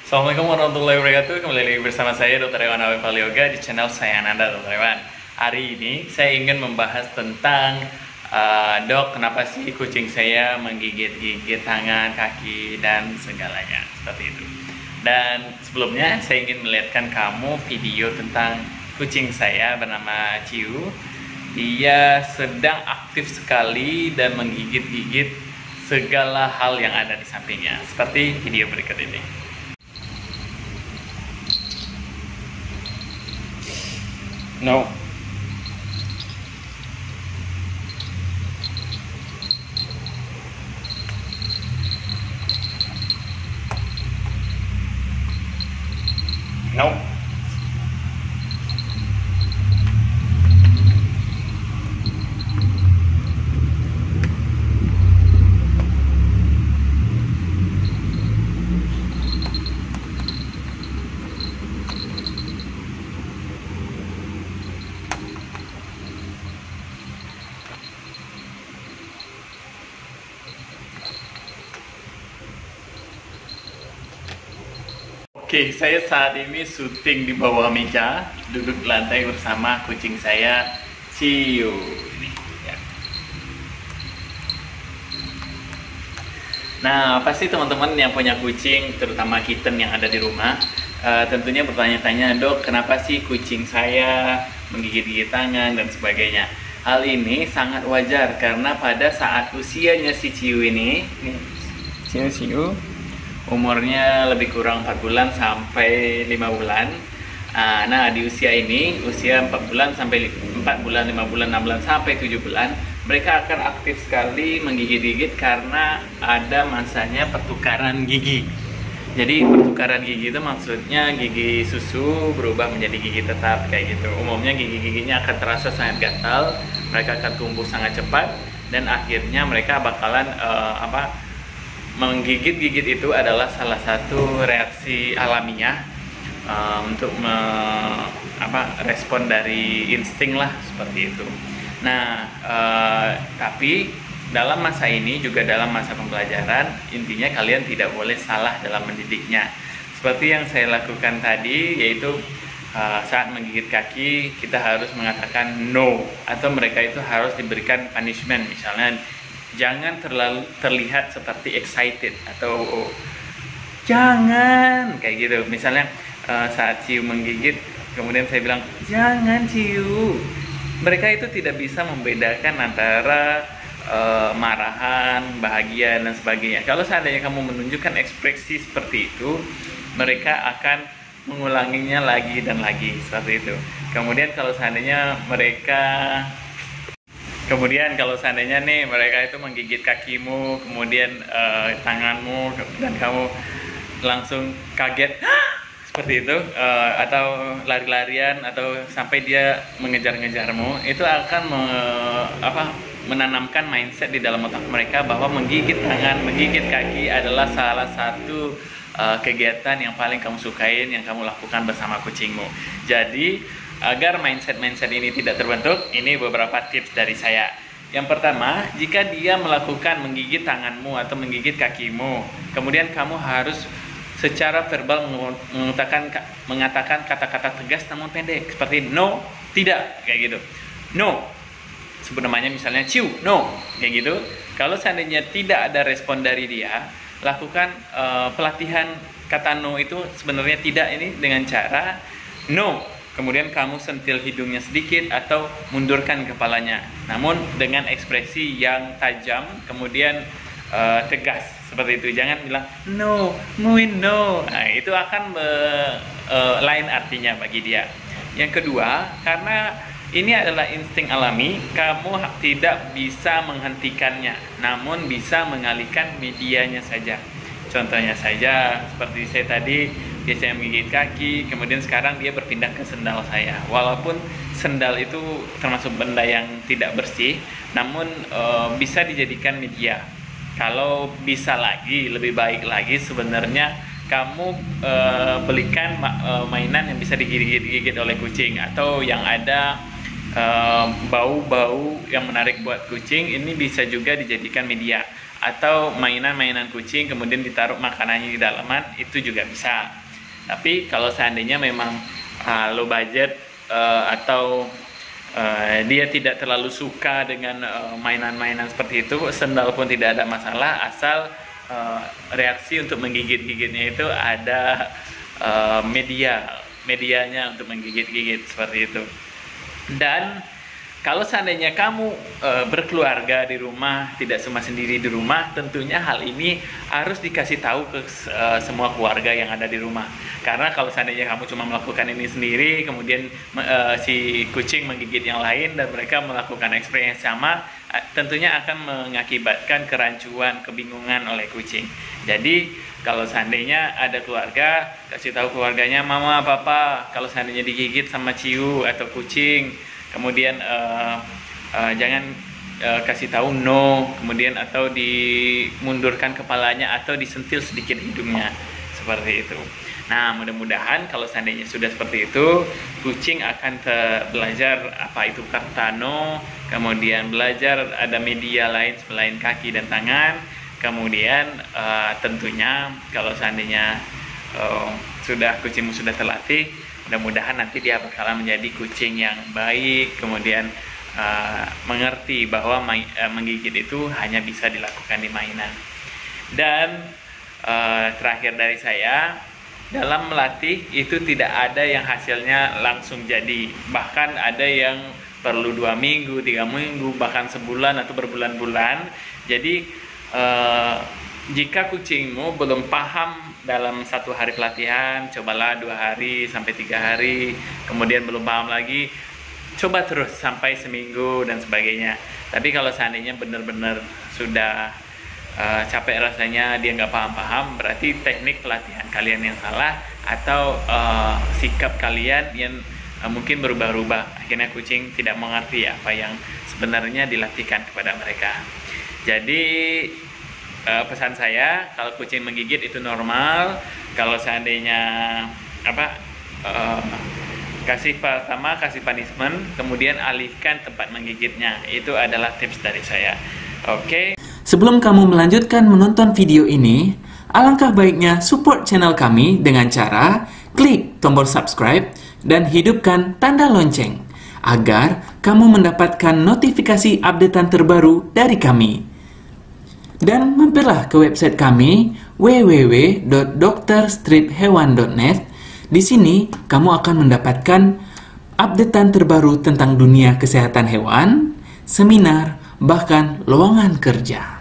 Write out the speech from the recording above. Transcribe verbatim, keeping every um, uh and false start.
Assalamualaikum warahmatullahi wabarakatuh. Kembali lagi bersama saya Dokter Hewan Awif Yoga di channel saya Nanda Dokter Hewan. Hari ini saya ingin membahas tentang uh, dok, kenapa sih kucing saya menggigit-gigit tangan, kaki, dan segalanya seperti itu. Dan sebelumnya saya ingin melihatkan kamu video tentang kucing saya bernama Ciu. Dia sedang aktif sekali dan menggigit-gigit segala hal yang ada di sampingnya, seperti video berikut ini. No. No. Oke, saya saat ini syuting di bawah meja, duduk di lantai bersama kucing saya, Ciu. Ini, ya. Nah, pasti teman-teman yang punya kucing, terutama kitten yang ada di rumah, uh, tentunya bertanya-tanya, dok, kenapa sih kucing saya menggigit-gigit tangan dan sebagainya. Hal ini sangat wajar karena pada saat usianya si Ciu ini, ini Ciu-Ciu, umurnya lebih kurang empat bulan sampai lima bulan. Nah, di usia ini, usia empat bulan sampai empat bulan, lima bulan, enam bulan sampai tujuh bulan, mereka akan aktif sekali menggigit-gigit karena ada masanya pertukaran gigi. Jadi pertukaran gigi itu maksudnya gigi susu berubah menjadi gigi tetap kayak gitu. Umumnya gigi-giginya akan terasa sangat gatal, mereka akan tumbuh sangat cepat, dan akhirnya mereka bakalan uh, apa menggigit-gigit. Itu adalah salah satu reaksi alamiah uh, untuk me, apa, respon dari insting lah, seperti itu. Nah, uh, tapi dalam masa ini juga dalam masa pembelajaran, intinya kalian tidak boleh salah dalam mendidiknya. Seperti yang saya lakukan tadi, yaitu uh, saat menggigit kaki kita harus mengatakan no, atau mereka itu harus diberikan punishment. Misalnya, jangan terlalu terlihat seperti excited atau oh, jangan kayak gitu. Misalnya uh, saat Ciu menggigit, kemudian saya bilang jangan Ciu. Mereka itu tidak bisa membedakan antara uh, marahan, bahagia, dan sebagainya. Kalau seandainya kamu menunjukkan ekspresi seperti itu, mereka akan mengulanginya lagi dan lagi seperti itu. Kemudian kalau seandainya mereka Kemudian kalau seandainya nih mereka itu menggigit kakimu, kemudian uh, tanganmu, dan kamu langsung kaget seperti itu, uh, atau lari-larian, atau sampai dia mengejar-ngejarmu, itu akan me, apa, menanamkan mindset di dalam otak mereka bahwa menggigit tangan, menggigit kaki adalah salah satu uh, kegiatan yang paling kamu sukain, yang kamu lakukan bersama kucingmu. Jadi agar mindset-mindset ini tidak terbentuk, ini beberapa tips dari saya. Yang pertama, jika dia melakukan menggigit tanganmu atau menggigit kakimu, kemudian kamu harus secara verbal mengatakan mengatakan kata-kata tegas namun pendek, seperti no, tidak, kayak gitu. No, sebut namanya misalnya Ciu, no, kayak gitu. Kalau seandainya tidak ada respon dari dia, lakukan uh, pelatihan kata no itu sebenarnya tidak ini dengan cara no. Kemudian kamu sentil hidungnya sedikit atau mundurkan kepalanya, namun dengan ekspresi yang tajam, kemudian uh, tegas seperti itu. Jangan bilang no, muin no. Nah, itu akan be, uh, lain artinya bagi dia. Yang kedua, karena ini adalah insting alami, kamu tidak bisa menghentikannya, namun bisa mengalihkan medianya saja. Contohnya saja seperti saya tadi, biasanya menggigit kaki, kemudian sekarang dia berpindah ke sendal saya. Walaupun sendal itu termasuk benda yang tidak bersih, namun e, bisa dijadikan media. Kalau bisa lagi, lebih baik lagi sebenarnya kamu e, belikan ma e, mainan yang bisa digigit-gigit oleh kucing, atau yang ada bau-bau uh, yang menarik buat kucing. Ini bisa juga dijadikan media, atau mainan-mainan kucing kemudian ditaruh makanannya di dalaman, itu juga bisa. Tapi kalau seandainya memang uh, low budget uh, atau uh, dia tidak terlalu suka dengan mainan-mainan uh, seperti itu, sendal pun tidak ada masalah, asal uh, reaksi untuk menggigit-gigitnya itu ada uh, media medianya untuk menggigit-gigit seperti itu. Dan kalau seandainya kamu e, berkeluarga di rumah, tidak cuma sendiri di rumah, tentunya hal ini harus dikasih tahu ke e, semua keluarga yang ada di rumah. Karena kalau seandainya kamu cuma melakukan ini sendiri, kemudian e, si kucing menggigit yang lain dan mereka melakukan ekspresi yang sama, tentunya akan mengakibatkan kerancuan, kebingungan oleh kucing. Jadi kalau seandainya ada keluarga, kasih tahu keluarganya, mama, papa, kalau seandainya digigit sama ciu atau kucing, kemudian uh, uh, jangan uh, kasih tahu no, kemudian atau dimundurkan kepalanya atau disentil sedikit hidungnya, seperti itu. Nah, mudah-mudahan kalau seandainya sudah seperti itu, kucing akan belajar apa itu kartano, kemudian belajar ada media lain selain kaki dan tangan, kemudian uh, tentunya kalau seandainya uh, sudah kucingmu sudah terlatih, mudah-mudahan nanti dia bakalan menjadi kucing yang baik, kemudian uh, mengerti bahwa uh, menggigit itu hanya bisa dilakukan di mainan. Dan uh, terakhir dari saya, dalam melatih itu tidak ada yang hasilnya langsung jadi, bahkan ada yang perlu dua minggu, tiga minggu, bahkan sebulan atau berbulan-bulan. Jadi uh, jika kucingmu belum paham dalam satu hari pelatihan, cobalah dua hari sampai tiga hari, kemudian belum paham lagi, coba terus sampai seminggu dan sebagainya. Tapi kalau seandainya benar-benar sudah uh, capek rasanya, dia nggak paham-paham, berarti teknik pelatihan kalian yang salah atau uh, sikap kalian yang uh, mungkin berubah-ubah. Akhirnya kucing tidak mengerti apa yang sebenarnya dilatihkan kepada mereka. Jadi Uh, pesan saya, kalau kucing menggigit itu normal. Kalau seandainya apa uh, kasih pertama kasih punishment, kemudian alihkan tempat menggigitnya, itu adalah tips dari saya. Oke. Okay. Sebelum kamu melanjutkan menonton video ini, alangkah baiknya support channel kami dengan cara klik tombol subscribe dan hidupkan tanda lonceng agar kamu mendapatkan notifikasi updatean terbaru dari kami. Dan mampirlah ke website kami w w w dot dokter strip hewan dot net. Di sini kamu akan mendapatkan updatean terbaru tentang dunia kesehatan hewan, seminar, bahkan lowongan kerja.